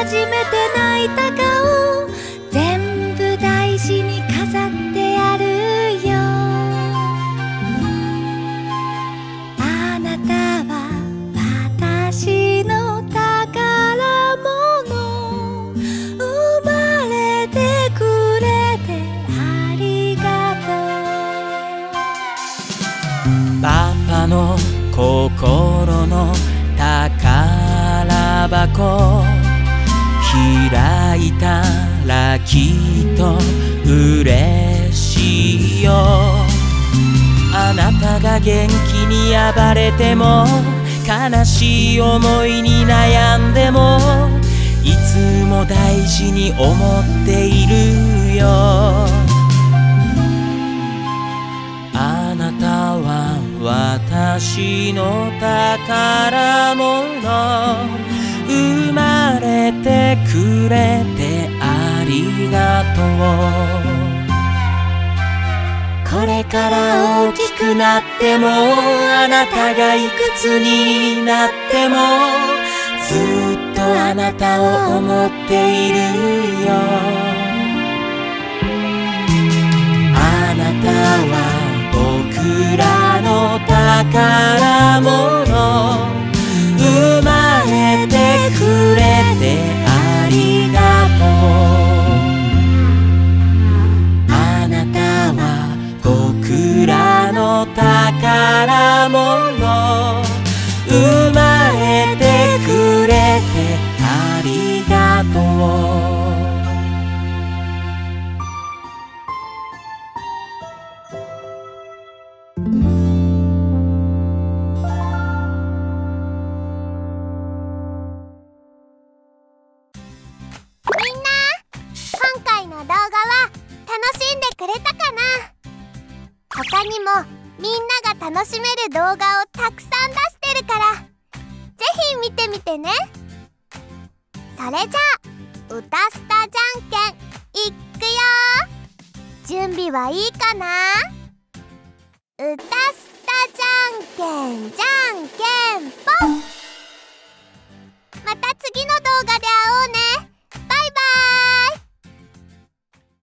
初めて泣いた顔、全部大事に飾ってやるよ。あなたは私の宝物、生まれてくれてありがとう。 パパの心の宝箱、開いたらきっと嬉しいよ。あなたが元気に暴れても、悲しい思いに悩んでも、いつも大事に思っているよ。あなたは私の宝物、生まれてくれてありがとう。これから大きくなっても、あなたがいくつになっても、ずっとあなたを思っているよ。あなたは僕らの宝物、生まれてくれてありがとう。あなたは僕らの宝物、生まれてくれてありがとう。 他にもみんなが楽しめる動画をたくさん出してるから、ぜひ見てみてね。それじゃあ歌スタじゃんけんいくよ。準備はいいかな？歌スタじゃんけんじゃんけんぽん。